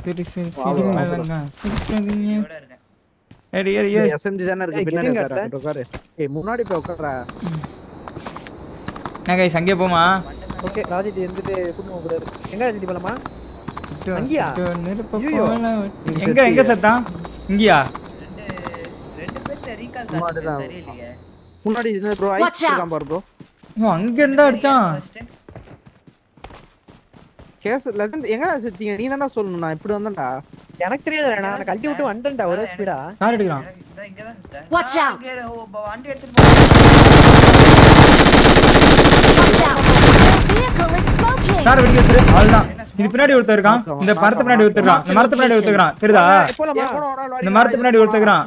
சரி சரி சரி பாருங்க சிரிக்காதீங்க ஏடி ஏடி எஸ்எம்ஜி தான இருக்கு பின்னாடி உட்காரு ஏய் முன்னாடி போய் உட்கார்றா நான் गाइस அங்கே போமா ஓகே ராஜிடி வந்துட்டு கூட்டி போறாரு எங்க ராஜிடி போலாமா அங்கயா நெருப்பு போலாம் எங்க எங்க சத்தா இங்கயா ரெண்டு பேர் ரீகால் தெரியலையே முன்னாடி இந்த ப்ரோ ஐஸ் இருக்கான் பாரு ப்ரோ அங்க இருந்தா அடிச்சான் கேஸ் லெஜெண்ட் எங்கடா சுத்தீங்க நீ தான சொல்லணும் நான் இப்படி வந்தேன்டா எனக்கு தெரியாது நான் கழட்டி விட்டு வந்துட்டேன்டா ஒரே ஸ்பீடா கார் எடுக்கலாம் இங்க தான் சுத்த வாட்ச் அவுட் வண்டி எடுத்துட்டு போ கார் வெடி வச்சிரு அவ்வளவுதான் இது பின்னாடி ஒருத்தர் இருக்கான் இந்த மரத்து பின்னாடி ஒருத்தர் இருக்கான் இந்த மரத்து பின்னாடி ஒருத்தர் இருக்கான் தெரியுதா இந்த மரத்து பின்னாடி ஒருத்தர் இருக்கான்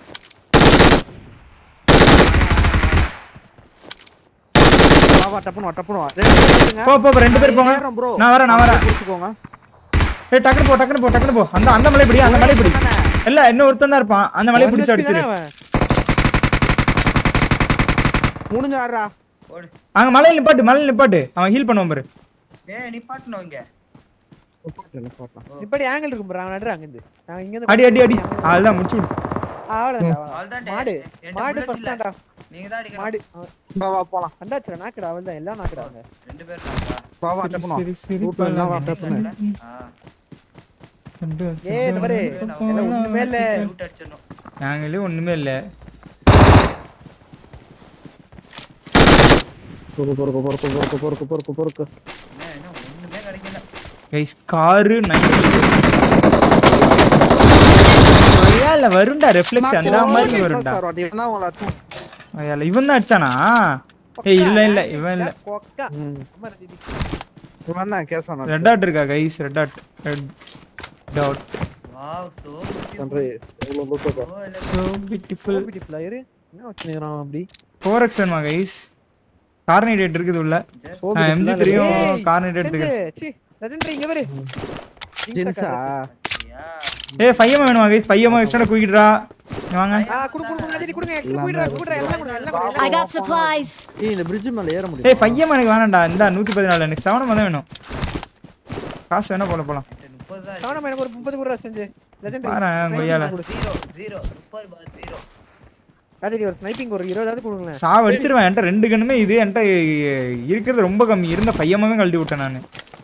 வா டப்புனு போ போ ரெண்டு பேர் போங்க நான் வரேன் புடிச்சுக்கோங்க ஏய் டக்குனு போ அந்த மலை பிடி இல்ல இன்னும் ஒருத்தன் தான் இருப்பான் அந்த மலையை பிடிச்சு அடிச்சிரு முடிஞ்சாரா ஓடு அங்க மலையில நிப்பாட்டு அவன் ஹீல் பண்ணுவான் பாரு ஏய் நிப்பாட்டணும் இங்க இப்படி ஆங்கிள் இருக்கும் bro அவன் நடுறாங்க இங்க நான் இங்க அடி அதான் முடிச்சு விடு அவ்வளவுதான் மாடு ஃபர்ஸ்ட்டா நீங்க தான் அடிக்கணும் மாடு வா போலாம் அண்டாச்சுடா நாக்குடா அவள்தான் எல்லாம் நாக்குறாங்க ரெண்டு பேர் நாக்கா வா டப்புனு சரி டப்புனு ஏய் இந்த பாரு ஒண்ணுமே இல்ல ரூட் அடிச்சணும் நாங்களே ஒண்ணுமே இல்ல பொறுக்கு என்ன ஒண்ணுமே கிடைக்கல गाइस கார் 90 ஐயால வரும்டா ரிஃப்ளெக்ஸ் அந்த மாதிரி வரும்டா இவன் உங்கள ஐயால இவன் தான் அடிச்சானா ஏய் இல்ல இவன் இல்ல கொக்கா அம்மா ரஜினி இவன் தான் கேஸ் பண்ணா ரெட் டாட் இருக்கா guys red dot wow so beautiful player என்ன வச்சிருக்கான் அப்படி 4x வேணுமா गाइस கார்னேட் இருக்குது உள்ள MG3 கார்னேட் இருக்கு சி லெஜெண்டரி இங்க பாரு ஜின்ஸா ஏய் 5M வேணுமா गाइस 5M எக்ஸ்ட்ரா குயிடுடா வாங்க குடு லெஜெண்டரி குடுங்க குடுடா எல்லாம் I got supplies. ஏய் இந்த bridge மேல ஏற முடியும் ஏய் 5M எனக்கு வேணாம்டா இந்த 114 எனக்கு 7M தான் வேணும் காசு வேணா போலாம் 30 தான் அவன எனக்கு ஒரு 30 குடுறா செஞ்சு லெஜெண்டரி பாரு கொய்யால 0 சூப்பர் பாஸ் 0 ராஜிடி ஒரு ஸ்னைப்பிங் ஒரு 20 கொடுங்களேன் சாவ அடிச்சிருவேன் என்கிட்ட ரெண்டு கண்ணுமே இது என்கிட்ட இருக்கிறது ரொம்ப கம்மி இருந்த 5M கழட்டி விட்டேன் நான்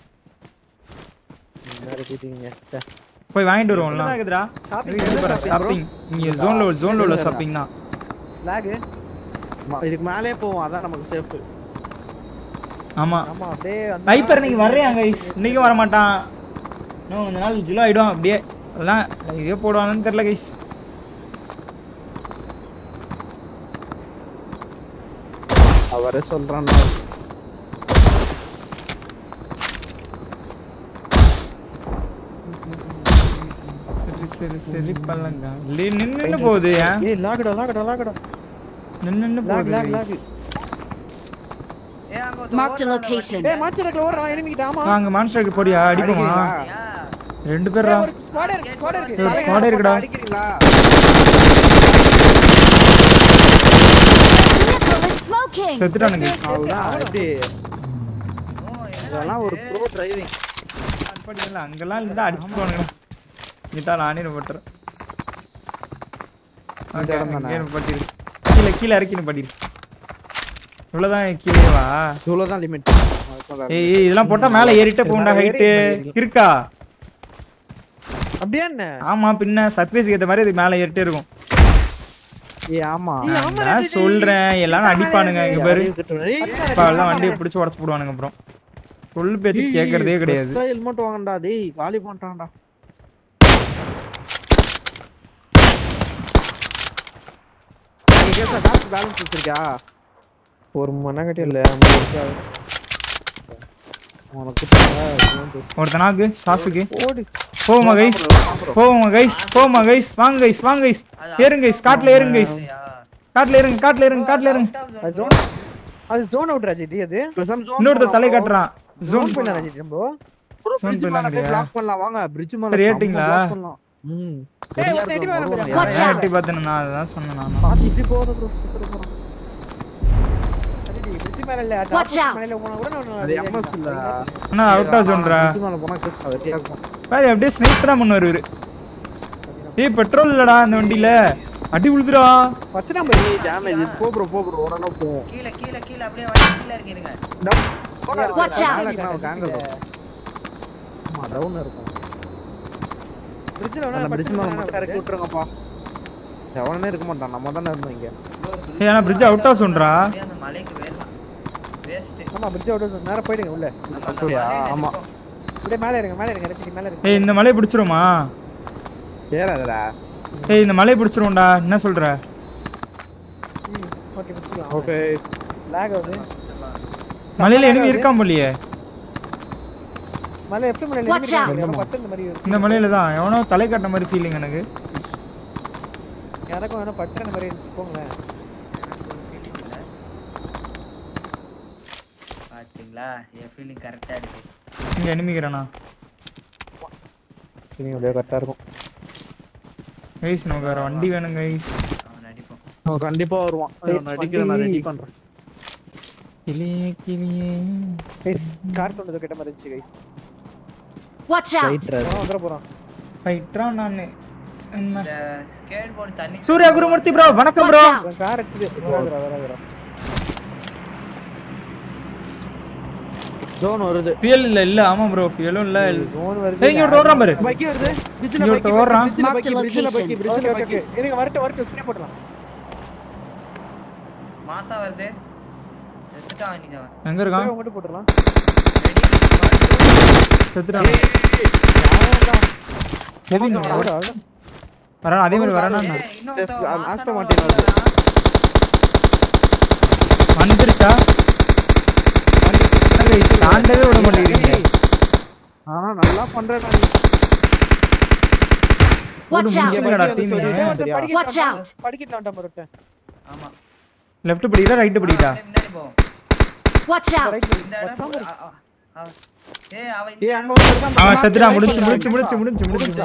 போய் வாங்கிட்டு வருவோம்ல இருக்குடா ஷாப்பிங் நீ ஜோன்ல உள்ள ஷாப்பிங் தான் லாக் இதுக்கு மேலே போவோம் அதான் நமக்கு சேஃப் ஆமா ஆமா அப்படியே ஸ்னைப்பர் நீங்க வர்றியா गाइस இன்னைக்கு வர மாட்டான் இன்னும் கொஞ்ச நாள் ஜிலோ ஆயிடும் அப்படியே அதெல்லாம் இதே போடுவாங்கன்னு தெரியல गाइस அவரே சொல்றான் சரி பல்லங்க நின்னு போகுது ஏய் லாக்டா நின்னு போகுது லாக் ஏய் அங்க Marked a location. ஏய் மாச்சரக்ல ஓடுறான் எனிமி கிட்ட ஆமா வாங்க மான்ஸ்டருக்கு போடியா அடிப்போமா ரெண்டு பேரா ஸ்குவாட் இருக்கு ஸ்குவாட் இருக்குடா அடிக்கிறீங்களா Smoking. செத்துட்டானுங்க அவ்வளவுதான் எப்படி இதெல்லாம் ஒரு ப்ரோ டிரைவிங் படிக்கல அங்கலாம் இருந்தா அடிச்சு போவானுங்க இதான் நானே போட்டுறேன் கீழே இறக்கின்னு படிரு இவ்வளவுதான் கீழேவா இவ்வளவுதான் லிமிட் ஏய் இதெல்லாம் போட்டா மேல ஏறிட்டே போண்டா ஹைட் இருக்கா அப்படியே என்ன ஆமா பின்ன சர்ஃபேஸ்க்கு ஏத்த மாதிரி இது மேல ஏறிட்டே இருக்கும் ஏய் ஆமா நான் சொல்றேன் எல்லாரும் அடிப்பானுங்க இங்க பாரு எல்லாம் வண்டியை பிடிச்சு உடைச்சு போடுவானுங்க அப்புறம் சொல் பேச்சு கேக்குறதே கிடையாது ஹெல்மெட் வாங்கடா டேய் காலி பண்றான்டா கேசா காசு பேலன்ஸ் வச்சிருக்கா ஒரு மண்ணகட்டி இல்ல உனக்கு ஒருத்தனாக்கு சாசுக்கு ஓடு போமா கைஸ் வாங்க கைஸ் ஏறுங்க கைஸ் காட்ல ஏறுங்க கைஸ் காட்ல ஏறுங்க அது ஜோன் அவுட் ராஜிடி அது இன்னொரு தலை காட்டுறான் ஜோன் பண்ண ராஜிடி நம்ம ஜோன் பண்ணலாம் பிளாக் பண்ணலாம் வாங்க bridge மேல சரி ஏட்டிங்களா ஏய் ஒரு எடி வர ஏட்டி பார்த்தேன் நான் அதான் சொன்னேன் நான் பாத்து இப்படி போகுது ப்ரோ ராஜிடி bridge மேல இல்ல Watch out. மேல போனா கூட அது MS இல்ல அண்ணா அவுட் ஆஃப் ஜோன்ரா பிரிட்ஜ் மேல போனா கேஸ் வெட்டியா இருக்கும் பாரு அப்படியே ஸ்னைப் தான் பண்ணுவாரு இவரு ஏய் பெட்ரோல் இல்லடா இந்த வண்டியில அடி உழுதுடா ஃபர்ஸ்ட் நம்பர் டேமேஜ் போ ப்ரோ ஓடனா போ கீழ அப்படியே வண்டி கீழ இருக்கீங்க Watch out. ஆங்கிள் ஆமா டவுன் இருக்கும் பிரிட்ஜ்ல அந்த வேணா பிரிட்ஜ் மேல மட்டும் இறக்கி விட்டுருங்கப்பா எவனே இருக்க மாட்டான் நம்ம தானே இருந்தோம் இங்க ஏய் انا பிரிட்ஜ் அவுட் ஆஃப் ஜோன்ரா அந்த மலைக்கு வேறலாம் வேஸ்ட் ஆமா பிரிட்ஜ் அவுட் நேரா போய்டுங்க உள்ள அப்படியா ஆமா அப்படியே மேல இருங்க ரெட்டி மேல இருங்க ஏய் இந்த மலையை பிடிச்சிருமா ஏறாதடா ஏய் இந்த மலையை பிடிச்சிரும்டா என்ன சொல்ற ஓகே பிடிச்சலாம் ஓகே லாக் ஆகுது மலையில எனிமி இருக்கான் போலியே மலை எப்படி மலையில Watch out. இருக்கு பட்டு இந்த மாதிரி இந்த மலையில தான் எவனோ தலை காட்ட மாதிரி ஃபீலிங் எனக்கு யாரக்கும் வேணா பட்டு மாதிரி போங்க பாத்தீங்களா என் ஃபீலிங் கரெக்ட்டா இருக்கு இங்க எனிமிங்கறானா நீங்க அப்படியே கரெக்டா இருக்கும் கைஸ் நமக்கு வேற வண்டி வேணும் கைஸ் அவன் அடிப்போம் அவன் கண்டிப்பா வருவான் நான் அடிக்கிறேன் நான் ரெடி பண்றேன் கிளியே கைஸ் கார் கொண்டு கிட்ட மாதிரி இருந்துச்சு கைஸ் Watch out. வந்துற போறோம் ஃபைட்ரா நானு என்ன இந்த ஸ்கேட் போர்டு தண்ணி சூர்யா குருமூர்த்தி ப்ரோ வணக்கம் ப்ரோ Watch out. கார் எடுத்து வரா ஜோன் வருது ஃபியல் இல்ல ஆமா ப்ரோ ஃபியலும் இல்ல ஜோன் வருது ஏய் இங்க ஓடுறான் பாரு பைக் வருது பிரிட்ஜ்ல இங்க பைக் ஓடுறான் Marked a location. Okay okay இருங்க வரட்டு ஸ்ப்ரே போடலாம் மாசா வருது செத்துட்டா நீங்க எங்க இருக்கான் உங்ககிட்ட போட்டுறலாம் செத்துறான் கெவின் வரான் அதே மாதிரி வரானா ஆஸ்டோ மார்டின் வருது வந்துருச்சா கைஸ் தாண்டவே விட மாட்டேங்கிறீங்க ஆனா நல்லா பண்றேன் நான் Watch out. என்னடா டீம் Watch out. படிக்கிட்டு வந்துட்டேன் மறுட்ட ஆமா லெஃப்ட் படிடா ரைட் படிடா முன்னாடி போ Watch out. இந்த இடம் ஏய் அவன் ஏய் அங்க ஒருத்தன் அவன் செத்துடா முடிச்சு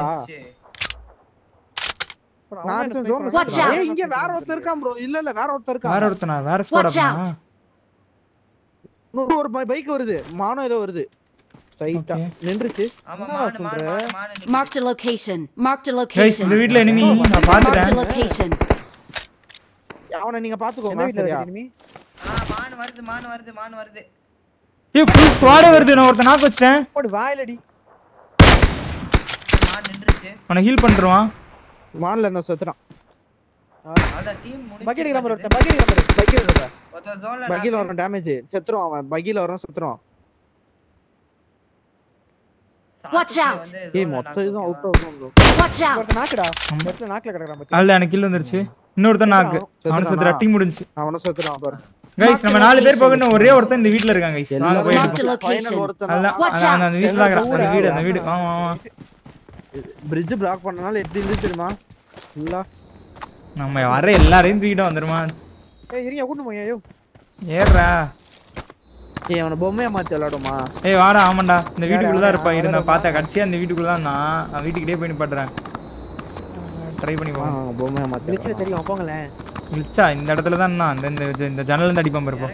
நான் ஜோன் Watch out. ஏய் இங்க வேற ஒருத்தர் இருக்கான் ப்ரோ இல்ல வேற ஒருத்தர் இருக்கான் வேற ஒருத்தனா வேற ஸ்குவாட் Watch அப்பனா out. இன்னொரு ஒரு பைக் வருது மானோ ஏதோ வருது ரைட்டா Okay. நின்றுச்சு ஆமா மாடு Marked a location. Marked a guys இந்த location. வீட்ல எனிமி நான் Marked a பாத்துட்டேன் location. அவனை நீங்க என்ன பாத்துக்கோங்க வீட்ல சரியா இருக்கு enemy மான் வருது ஏய் ஃபுல் ஸ்குவாடே வருது நான் ஒருத்தன் நாக் வச்சிட்டேன் போடு வாயிலடி மான் நின்றுச்சு அவனை ஹீல் பண்றான் மான்ல இருந்த செத்துறான் அத டீம் முடிச்சு பக்கெட் நம்பர் ஒருத்த பக்கெட் நம்பர் பைக் வருது ஒருத்த ஜோன்ல பைக்ல வர டேமேஜ் செத்துறான் அவன் பைக்ல வர செத்துறான் Watch out. ஏய் மொத்தம் இதுவும் out of bro Watch out. ஒருத்த நாக்குடா லெஃப்ட்ல நாக்குல கிடக்குறான் பாத்தி அதுல எனக்கு கில் வந்துருச்சு இன்னொருத்தன் நாக் அவன செத்துற டீம் முடிஞ்சு அவன செத்துறான் பாரு கைஸ் நம்ம 4 பேர் போகணும் ஒரே ஒருத்தன் இந்த வீட்ல இருக்காங்க கைஸ் வாங்க போய் Marked a ஃபைனல் location. ஒருத்தன் அதான் Watch அதான் அந்த வீட்ல இருக்கறான் அந்த வீடு ஆமா ஆமா பிரிட்ஜ் பிளாக் பண்ணனால எப்படி இருந்துச்சு தெரியுமா இல்ல நம்ம வர எல்லாரையும் தூக்கிட்டு வந்துருமா ஏய் இருங்க கூட்டு போங்க ஐயோ ஏறா ஏய் அவன பொம்மையா மாத்தி விளையாடுமா ஏய் வாடா ஆமாண்டா இந்த வீட்டுக்குள்ள தான் இருப்பா இருந்தா பார்த்தா கடைசியா இந்த வீட்டுக்குள்ள தான் நான் வீட்டுக்கிட்டே போய் நிப்பாட்டுறேன் ட்ரை பண்ணி போங்க பொம்மையா மாத்தி கிளிச்ல தெரியும் போங்களே கிளிச்சா இந்த இடத்துல தான் நான் இந்த ஜன்னல்ல இருந்து அடிப்பான் இருப்போம்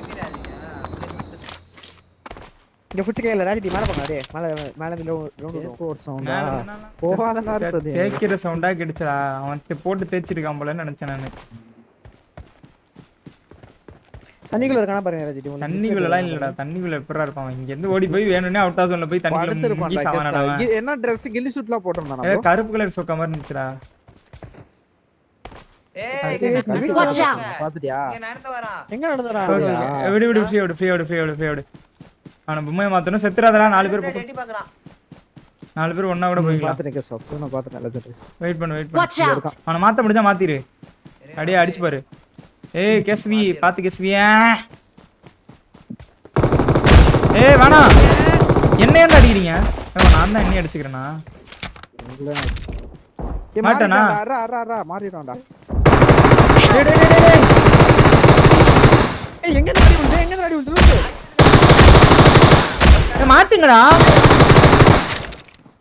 இங்க ஃபுட் கேல ராஜி மேல போங்க டேய் மேல இருந்து ரவுண்ட் ஏர்போர்ட் சவுண்டா போகாதடா சொல்லு கேக்குற சவுண்டா கிடைச்சடா அவன் போட்டு தேய்ச்சிருக்கான் போலன்னு நினைச்சேன் நானு தண்ணிக்குள்ள இருக்கானா பாருங்க ராஜி தண்ணிக்குள்ளலாம் இல்லடா தண்ணிக்குள்ள எப்பறா இருப்பான் இங்க இருந்து ஓடி போய் வேணும்னே அவுட் ஆஃப் ஜோன்ல போய் தண்ணிக்குள்ள முங்கி சாவனடா அவன் என்ன Dress கில்லி சூட்லாம் போட்டுறானா ஏ கருப்பு கலர் சொக்க மாதிரி இருந்துச்சுடா ஏய் Watch out. பாத்துட்டியா இங்க நடந்து வரான் எங்க நடந்துறா விடு ஃப்ரீ அவன பொம்மையை மாத்தணும் செத்துறாதடா 4 பேர் ரெடி பாக்குறான் 4 பேர் ஒண்ணா கூட போய்க்கலாம் பாத்துட்டேன் சார் நான் பாத்துட்டேன் எல்லாத்தையும் வெயிட் பண்ணு Watch out. அவன மாத்த முடிஞ்சா மாத்திரு அடியே அடிச்சு பாரு ஏய் கேஸ்வி பாத்து கேஸ்வியா ஏய் வேணா என்ன ஏன்டா அடிக்கிறீங்க நான் தான் என்ன அடிச்சுக்கிறேனா மாட்டேனா அரா மாறிடுவான்டா டேய் டேய் டேய் ஏய் எங்க நடி வந்து ஏய் மாத்துங்கடா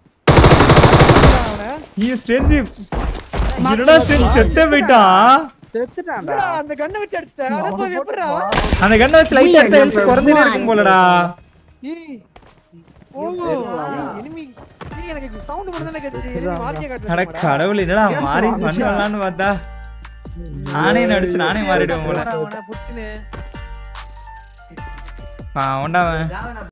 அவன நீ ஸ்ட்ரேஞ்ச் என்னடா ஸ்ட்ரேஞ்ச் செட்டே போய்டா செத்துட்டான்டா அந்த கண்ணை வச்சு அடிச்சிட்டேன் அட போய் எப்பறா அந்த கண்ணை வச்சு லைட் அடிச்சா ஹெல்த் குறைஞ்சிட்டே இருக்கும் போலடா ஏய் ஓ எனிமி நீ எனக்கு சவுண்ட் மட்டும் தான் கேட்டுச்சு எனிமி மாறியே காட்டுற அட கடவுளே என்னடா மாறி பண்ணலாம்னு பார்த்தா நானே நடிச்சு நானே மாறிடுவேன் போல புடிச்சுனே ஒண்டாவன்